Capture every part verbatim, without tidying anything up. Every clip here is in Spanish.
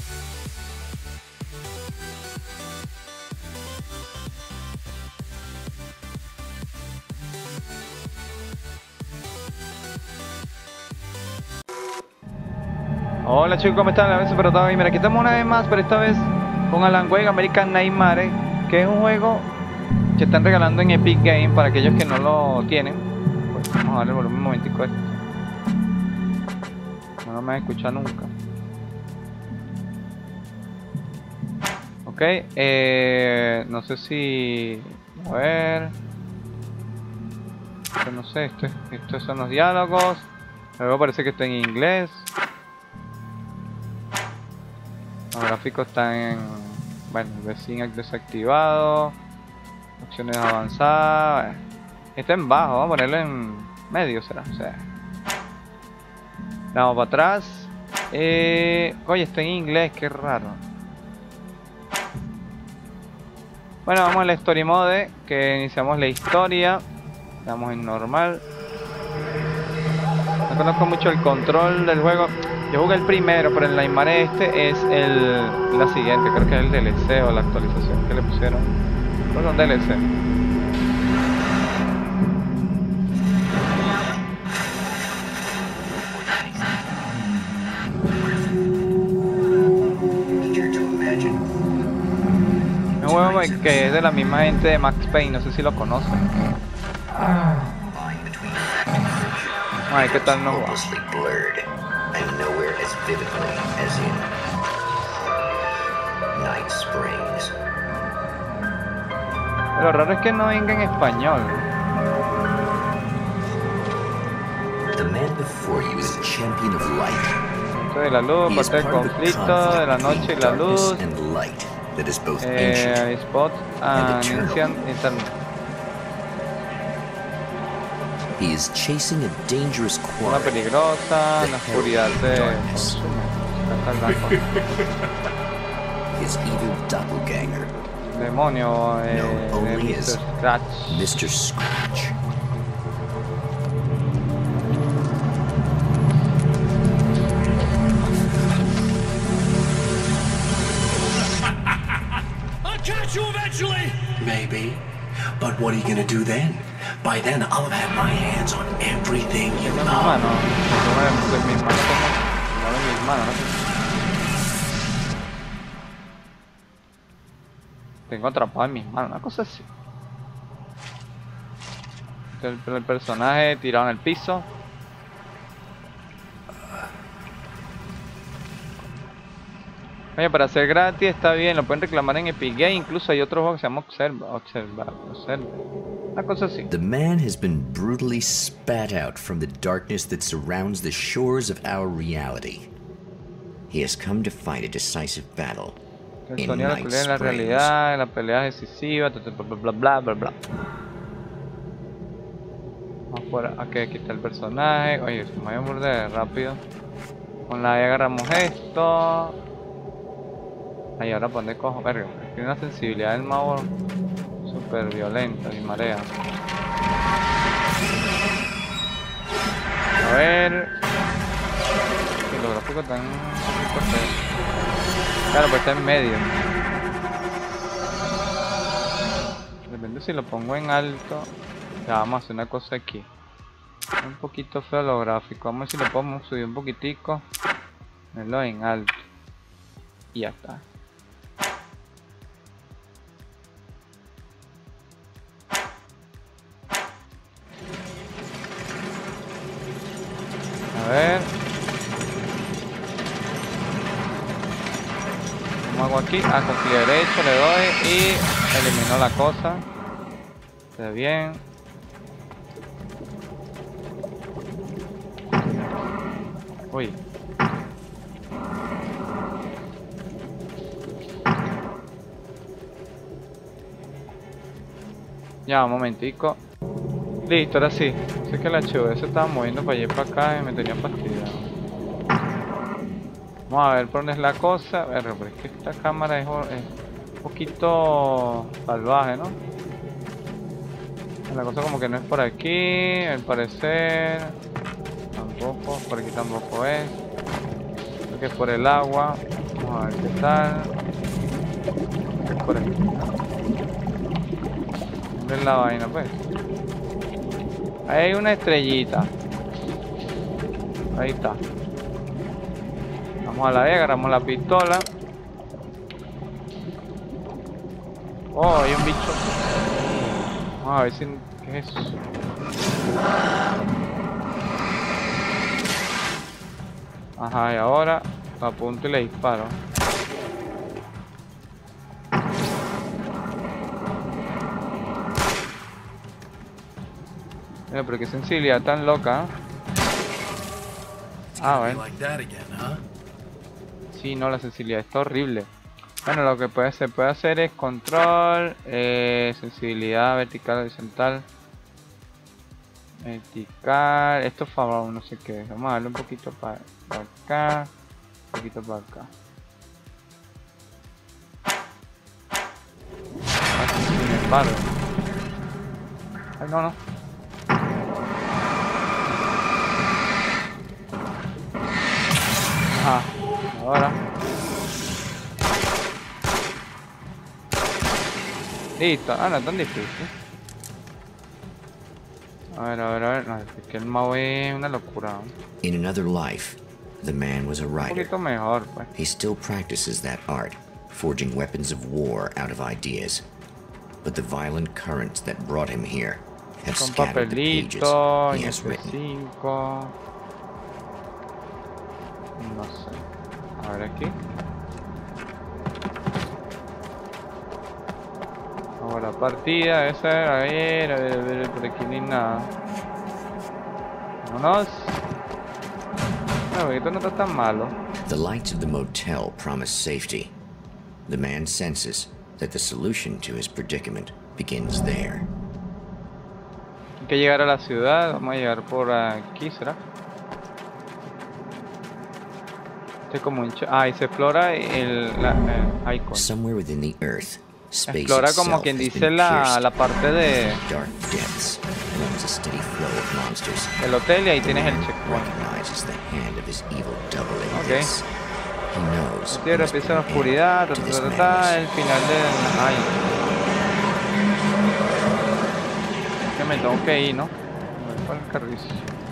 Hola chicos, ¿cómo están? La vez Super Gamer. Aquí estamos una vez más, pero esta vez con Alan Wake American Nightmare, que es un juego que están regalando en Epic Games para aquellos que no lo tienen. Pues vamos a darle el volumen un momentico a esto. No, no me has escuchado nunca. Ok, eh, no sé si... A ver... Esto no sé, esto, estos son los diálogos. Luego parece que está en inglés. Los gráficos están en... Bueno, Vecino desactivado. Opciones avanzadas. Está en bajo, vamos a ponerlo en medio, será. O sea, vamos para atrás. Eh, oye, está en inglés, qué raro. Bueno, vamos a la Story Mode, que iniciamos la historia. Estamos en normal. No conozco mucho el control del juego. Yo jugué el primero, pero el Nightmare este es el la siguiente, creo que es el D L C o la actualización que le pusieron. No son D L C. Un juego que es de la misma gente de Max Payne, no sé si lo conocen. Ay, ¿qué tal no va? And nowhere as vividly as in Night Springs. Lo raro es que no venga en español. The man before you is a champion of light. Esto de la luz, He is parte del part of the conflicto de la conflict noche y between la darkness luz. and light that is both Eh, ancient spot and and eternal. ancient internet. He is chasing a dangerous Una quarry. peligrosa, The la oscuridad herald de darkness. consumo. Está blanco. His evil doppelganger, Demonio, eh, known de only mister as Scratch. Mister Scratch. I'll catch you eventually! Maybe. But what are you gonna do then? By then, I'll have had my hands on everything you Mi love. mano, pues mis manos como, como mis manos, ¿no? Tengo atrapado en mis manos, una cosa así. El, el personaje tirado en el piso. Oye, para ser gratis está bien, lo pueden reclamar en Epic Games. Incluso hay otro juego que se llama Observa, Observa, Observa. Una cosa así. The man has been brutally spat out from the darkness that surrounds the shores of our reality. He has come to fight a decisive battle El in sonido de la Night pelea en la Springs. realidad, la pelea decisiva, bla bla bla bla bla bla. Vamos por aquí, aquí está el personaje. Oye, se mueve muy rápido. Con la E agarramos esto. Ahí ahora pone cojo, verga. Tiene una sensibilidad del mouse super violenta y marea. A ver. Sí, los gráficos están un poquito feos. Claro, pues está en medio. Depende si lo pongo en alto. Ya, vamos a hacer una cosa aquí. Un poquito feo los gráficos. Vamos a ver si lo podemos subir un poquitico. Ponerlo en alto. Y ya está. A ver. ¿Cómo hago aquí? Ah, con clic derecho le doy y elimino la cosa. Está bien. Uy. Ya, un momentico. Listo, ahora sí. Sé que la H V se estaba moviendo para allá y para acá y me tenía fastidiado. Vamos a ver por dónde es la cosa. A ver, pero es que esta cámara es, es un poquito salvaje, ¿no? La cosa como que no es por aquí, al parecer. Tampoco, por aquí tampoco es. Creo que es por el agua. Vamos a ver qué tal. Por aquí. ¿Dónde es la vaina, pues? Ahí hay una estrellita. Ahí está. Vamos a la vía, agarramos la pistola. Oh, hay un bicho. Vamos a ver si... ¿qué es eso? Ajá, y ahora lo apunto y le disparo. Mira, pero qué sensibilidad tan loca. Ah, bueno. Sí, no, la sensibilidad está horrible. Bueno, lo que puede, se puede hacer es control, eh, sensibilidad vertical, horizontal. Vertical, esto es favor, no sé qué. Vamos a darle un poquito para, para acá, un poquito para acá. Sin embargo. Ay, no, no. Ajá, ahora. Listo, ah, no es tan difícil. A ver, a ver, a ver, no, es que el mouse es una locura. In another life, the man was a Un writer. poquito mejor, pues. He still practices that art, forging weapons of war out of ideas. But the violent currents that brought him here have Con scattered the pages papelito, he y has F written. cinco. No sé. A ver aquí. Ahora partida, esa, a ver, a ver, a ver, por aquí ni nada. Vámonos. No, porque esto no está tan malo. The lights of the motel promise safety. The man senses that the solution to his predicament begins there. Hay que llegar a la ciudad, vamos a llegar por aquí, ¿será? Este es como un... Ah, y se explora el, la, el icon. Somewhere within the earth, space Explora como itself quien has dice been la, pierced. la parte de Dark depths runs a steady flow of monsters. el hotel y ahí tienes el Man checkpoint. recognizes the hand of his evil double in Okay. this. He knows La tierra he must empieza en la put an oscuridad, end ta, to ta, this ta, ta, madness. el final del... Ay. Que me tengo que ir, ¿no? Me voy para el carrizo.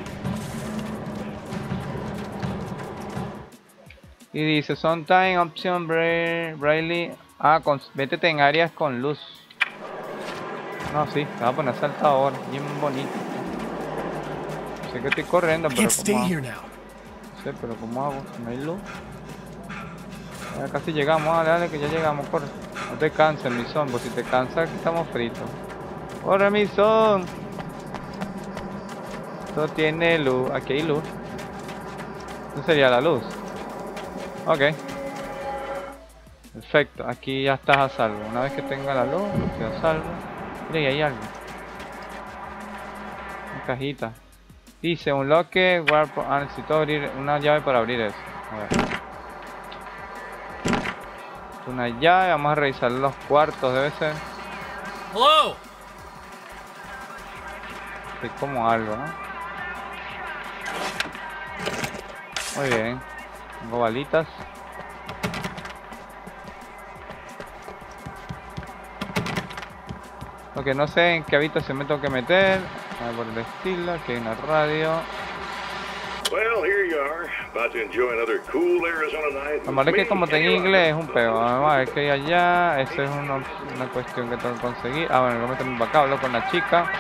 Y dice, sometime option Bra- Braille. Ah, con, métete en áreas con luz. No, sí, te va a poner saltador, bien bonito. Sé que estoy corriendo, I pero can't stay como... here now. No sé, pero ¿cómo hago? No hay luz. Ya casi llegamos, dale, dale, que ya llegamos, corre. No te canses, mi son, pues si te cansas, aquí estamos fritos. ¡Corre, mi son! Esto tiene luz. Aquí hay luz. ¿Esto sería la luz? Ok. Perfecto, aquí ya estás a salvo. Una vez que tenga la luz, estoy a salvo. Mira, y hay algo. Una cajita. Dice, un loque, warp... Ah, necesito abrir una llave para abrir eso. A ver. Una llave, vamos a revisar los cuartos, debe ser. Hello! Es como algo, ¿no? Muy bien. Tengo balitas. Lo que no sé en qué habitación me tengo que meter. A ver, por el estilo, aquí hay una radio. Well, here you are, about to enjoy another cool Arizona night. Lo malo es que como tengo inglés es un peo. Vamos a ver qué hay allá. Esa es una, una cuestión que tengo que conseguir. Ah, bueno, voy a meterme para acá, hablo con la chica.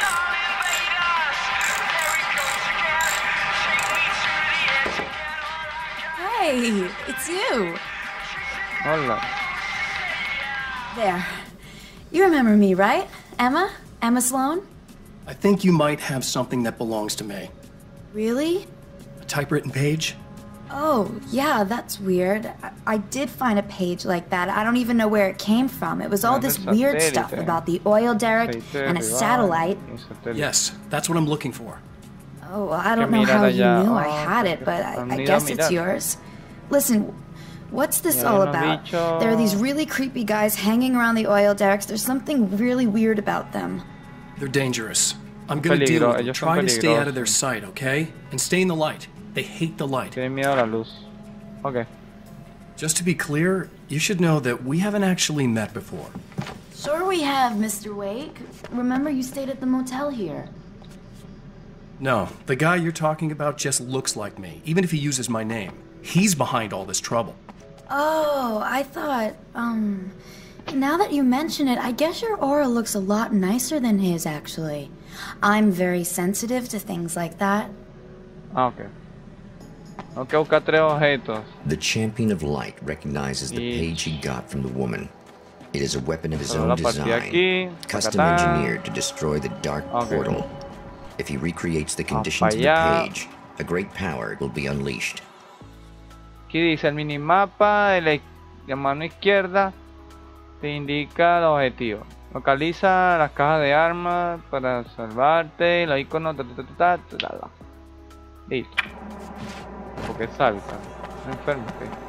Hey, it's you. Hola. There. You remember me, right? Emma? Emma Sloan? I think you might have something that belongs to me. Really? A typewritten page? Oh, yeah, that's weird. I, I did find a page like that. I don't even know where it came from. It was all this weird stuff about the oil derrick and a satellite. Yes, that's what I'm looking for. Oh, well, I don't know how you knew I had it, but I, I guess it's yours. Listen, what's this all about? There are these really creepy guys hanging around the oil derricks. There's something really weird about them. They're dangerous. I'm gonna deal with them. Try to stay out of their sight, okay? And stay in the light. They hate the light. Tienen miedo a la luz. Ok. Just to be clear, you should know that we haven't actually met before. Sure we have, Mister Wake. Remember you stayed at the motel here. No, the guy you're talking about just looks like me, even if he uses my name. He's behind all this trouble. Oh, I thought, um... now that you mention it, I guess your aura looks a lot nicer than his, actually. I'm very sensitive to things like that. Ah, ok. Ok, busca tres objetos. The Champion of Light recognizes the Y... page he got from the woman. It is a weapon of his Solo own la partida design, aquí, custom tacatá. engineered to destroy the dark Okay. portal. If he recreates the Vamos conditions of the allá. page, a great power will be unleashed. Aquí dice el minimapa de la, la mano izquierda te indica el objetivo. Localiza las cajas de armas para salvarte, los iconos, ta, ta, ta, ta, ta, ta. Listo. Porque salta. Enfermo,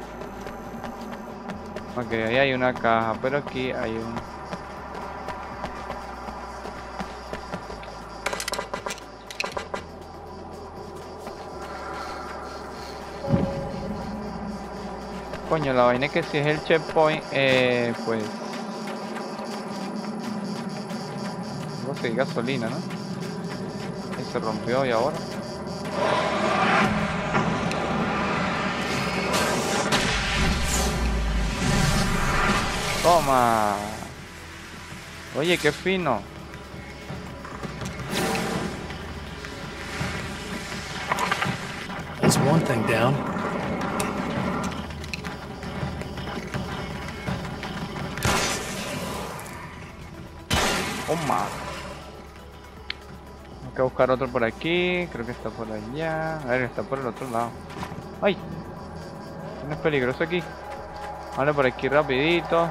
ok. Ok, ahí hay una caja, pero aquí hay un... Coño, la vaina es que si es el checkpoint, eh, pues... Voy a seguir gasolina, ¿no? Y se rompió y ahora... Toma. Oye, qué fino. That's one thing down. Toma. Hay que buscar otro por aquí. Creo que está por allá. A ver, está por el otro lado. ¡Ay! No es peligroso aquí. Vale, por aquí rapidito.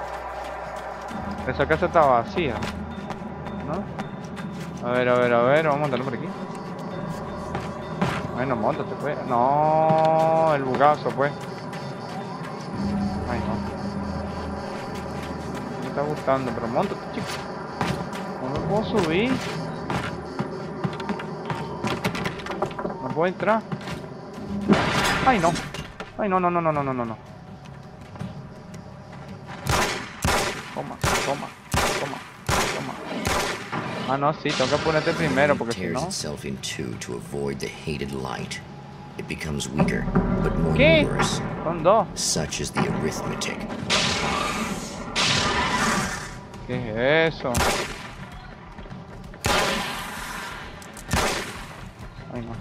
Esa casa está vacía, ¿no? A ver, a ver, a ver, vamos a montarlo por aquí. Bueno, montate pues. No, el bugazo pues. Ay, no. Me está gustando, pero montate, chico. No me puedo subir. No puedo entrar. Ay, no. Ay, no, no, no, no, no, no, no. Toma, toma, toma, toma. Ah, no, sí, tengo que ponerte primero porque si tears no... itself in two to avoid the hated light. It becomes weaker, but more ¿Qué? numerous. Son dos. Such is the arithmetic. ¿Qué es eso? Ay, no.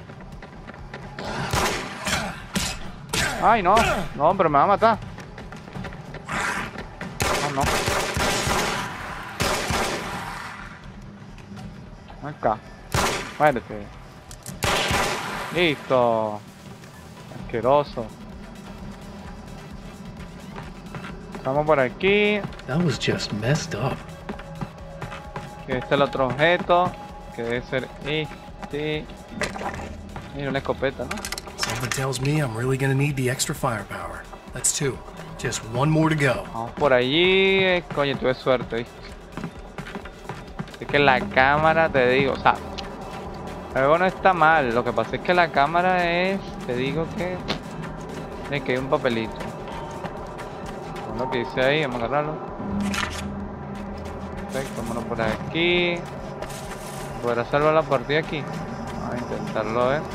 Ay, no. No, pero me va a matar. No, no. Acá. Muérete. Listo. Asqueroso. Estamos por aquí. That was just messed up. Que este es el otro objeto. Que debe ser este. Mira una escopeta, ¿no? Something tells me I'm really gonna need the extra firepower. That's two. Just one more to go. Vamos por allí. eh, Coño, tuve suerte, ¿viste? Es que la cámara, te digo, o sea, el juego no está mal. Lo que pasa es que la cámara es, te digo que, es que hay un papelito. Con lo que dice ahí, vamos a agarrarlo. Perfecto, vámonos por aquí. ¿Podrá salvar la partida aquí? Vamos a intentarlo, eh.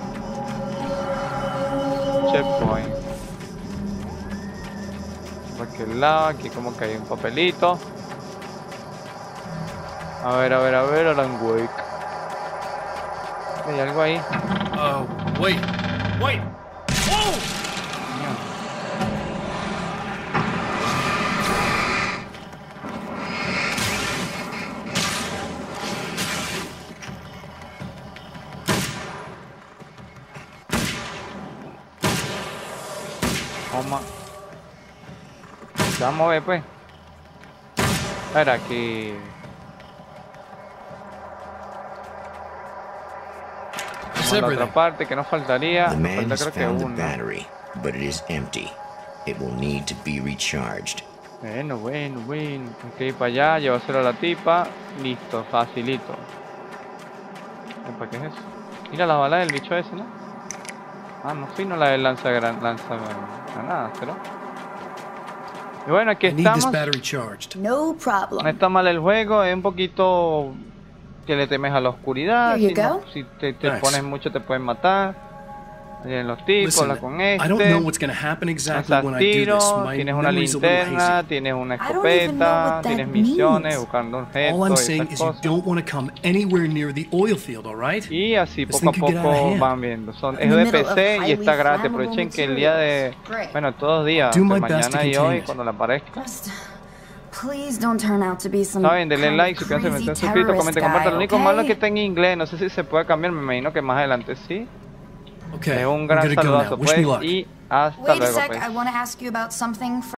Checkpoint. Por aquel lado, aquí como que hay un papelito. A ver, a ver, a ver, Alan Wake. Hay algo ahí. Uh, wait. Wait! Whoa! Toma. Se va a mover, pues. Espera, aquí. Vamos a la otra parte que nos faltaría. The Nos man falta has creo que found the uno. battery, but it is empty. It will need to be recharged. Bueno, bueno, bueno. Hay que ir para allá, llevárselo a la tipa. Listo, facilito. ¿Para qué es eso? Mira la bala del bicho ese, ¿no? Ah, no fino la del lanza gran lanza. A nada, pero... Y bueno, aquí I need this estamos. battery charged. No problem. No está mal el juego, es un poquito que le temes a la oscuridad. Here Si, you no- go. si te, te Nice. pones mucho te pueden matar. Vienen los tipos, Listen, habla con I don't know este. what's gonna happen exactly Lanzas when I do this. tiros, My tienes una memory's a little linterna, hazy. tienes una I don't even know escopeta, what that tienes misiones, means. buscando All I'm objetos y saying esas is you cosas. don't want to come anywhere near the oil field, all right? Y así This poco a thing could get out of poco hand. van viendo. Son, In es the de middle P of C y highly está gratis. flammable Aprovechen que el día de... materials. Great. Bueno, todos los días, Do de my best to mañana y contain hoy, it. cuando le aparezca. Just please don't turn out to be some Saben, denle kind like, of suscríbanse, crazy estén suscritos, terrorist comenten, compartan. Lo guy, único malo es que okay? está en inglés. No sé si se puede cambiar. Me imagino que más adelante sí. Okay, Es un I'm gran gonna go saludazo now. Wish me pues luck. y hasta Wait a luego sec, pues. I want to ask you about something